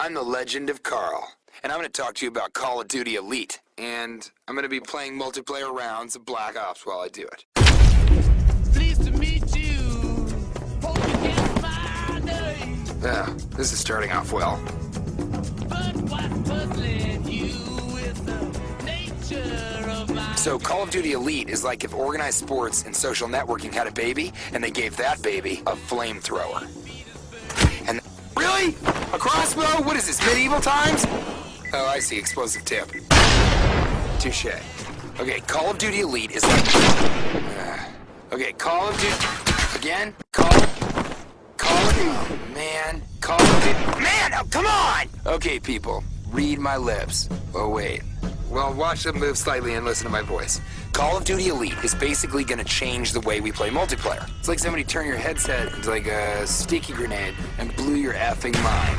I'm the Legend of Carl, and I'm going to talk to you about Call of Duty Elite, and I'm going to be playing multiplayer rounds of Black Ops while I do it. Pleased to meet you. Hope you guess my name. Yeah, this is starting off well. But what's puzzling you is the nature of my... So Call of Duty Elite is like if organized sports and social networking had a baby, and they gave that baby a flamethrower. And really? A crossbow? What is this, medieval times? Oh, I see, explosive tip. Touche. Okay, Call of Duty Elite is like... okay, Call of Duty... Again? Call of... Oh, man. Call of Duty... Man, oh, come on! Okay, people, read my lips. Oh, wait. Well, watch them move slightly and listen to my voice. Call of Duty Elite is basically going to change the way we play multiplayer. It's like somebody turned your headset into like a sticky grenade and blew your effing mind.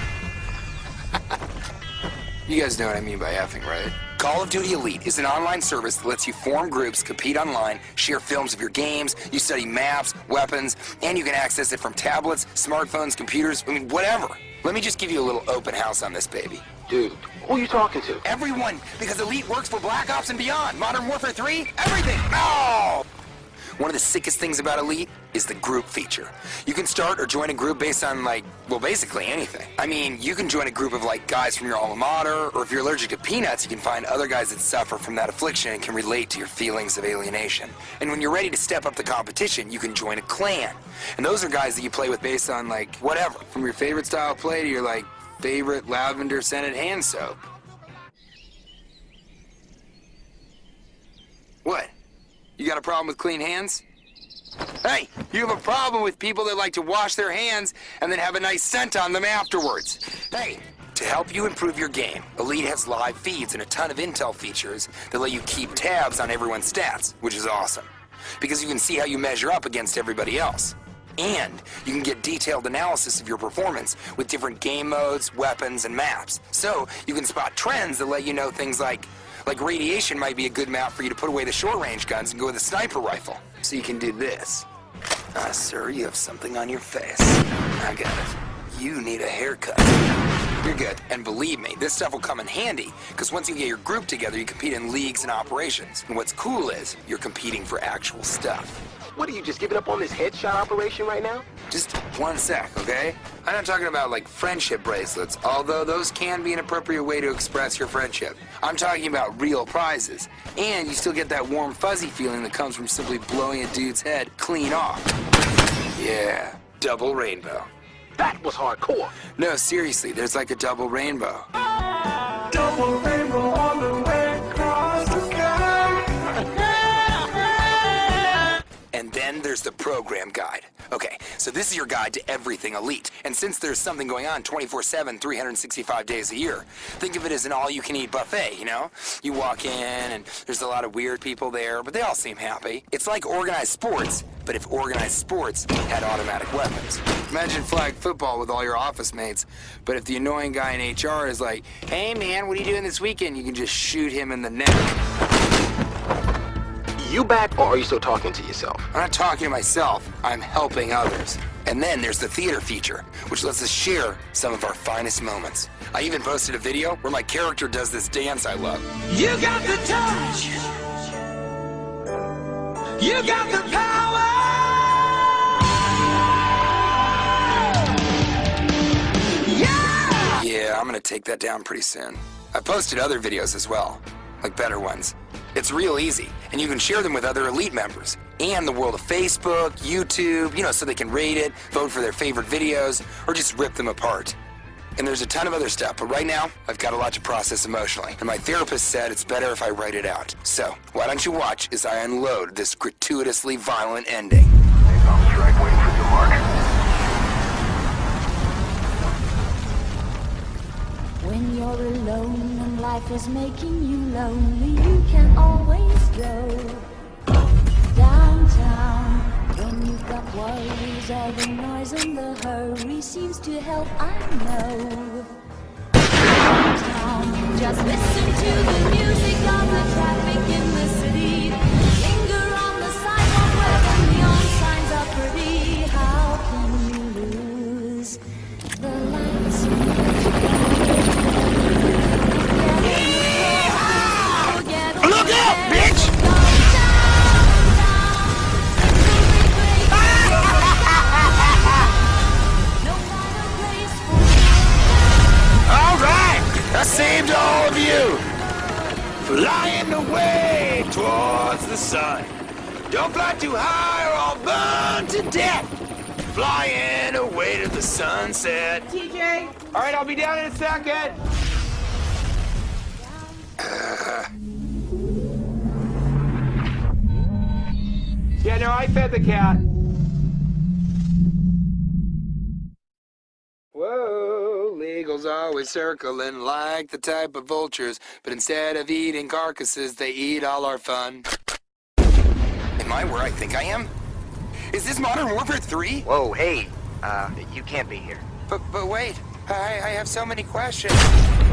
You guys know what I mean by effing, right? Call of Duty Elite is an online service that lets you form groups, compete online, share films of your games, you study maps, weapons, and you can access it from tablets, smartphones, computers, I mean, whatever. Let me just give you a little open house on this baby. Dude, who are you talking to? Everyone, because Elite works for Black Ops and beyond. Modern Warfare 3, everything. No! One of the sickest things about Elite is the group feature. You can start or join a group based on, like, well, basically anything. I mean, you can join a group of, like, guys from your alma mater, or if you're allergic to peanuts, you can find other guys that suffer from that affliction and can relate to your feelings of alienation. And when you're ready to step up the competition, you can join a clan. And those are guys that you play with based on, like, whatever. From your favorite style of play to your, like, favorite lavender-scented hand soap. What? You got a problem with clean hands? Hey, you have a problem with people that like to wash their hands and then have a nice scent on them afterwards. Hey, to help you improve your game, Elite has live feeds and a ton of intel features that let you keep tabs on everyone's stats, which is awesome. Because you can see how you measure up against everybody else. And you can get detailed analysis of your performance with different game modes, weapons, and maps. So you can spot trends that let you know things like radiation might be a good map for you to put away the short-range guns and go with a sniper rifle. So you can do this. Sir, you have something on your face. I got it. You need a haircut. You're good. And believe me, this stuff will come in handy, because once you get your group together, you compete in leagues and operations. And what's cool is, you're competing for actual stuff. What, are you just giving up on this headshot operation right now? Just one sec, okay? I'm not talking about, like, friendship bracelets, although those can be an appropriate way to express your friendship. I'm talking about real prizes. And you still get that warm, fuzzy feeling that comes from simply blowing a dude's head clean off. Yeah, double rainbow. That was hardcore. No, seriously, there's like a double rainbow. Double rainbow all the way across the sky. And then there's the program guide. Okay, so this is your guide to everything Elite. And since there's something going on 24/7, 365 days a year, think of it as an all-you-can-eat buffet, you know? You walk in, and there's a lot of weird people there, but they all seem happy. It's like organized sports, but if organized sports had automatic weapons. Imagine flag football with all your office mates, but if the annoying guy in HR is like, hey man, what are you doing this weekend? You can just shoot him in the neck. You back, or are you still talking to yourself? I'm not talking to myself, I'm helping others. And then there's the theater feature, which lets us share some of our finest moments. I even posted a video where my character does this dance I love. You got the touch. You got the power. Yeah! Yeah, I'm gonna take that down pretty soon. I posted other videos as well, like better ones. It's real easy, and you can share them with other Elite members. And the world of Facebook, YouTube, you know, so they can rate it, vote for their favorite videos, or just rip them apart. And there's a ton of other stuff, but right now, I've got a lot to process emotionally. And my therapist said it's better if I write it out. So, why don't you watch as I unload this gratuitously violent ending. On strike, waiting for your mark. When you're alone and life is making you lonely, you can always go downtown. When you've got worries, all the noise and the hurry seems to help, I know. Downtown, just listen to the music of the traffic in the city. Linger on the sidewalk where the neon signs are pretty. How can you lose the lights you sun. Don't fly too high or I'll burn to death. Flying away to the sunset. TJ! All right, I'll be down in a second. Yeah, no, I fed the cat. Whoa, Legal's always circling like the type of vultures, but instead of eating carcasses, they eat all our fun. Am I where I think I am? Is this Modern Warfare 3? Whoa, hey, you can't be here. But wait, I have so many questions.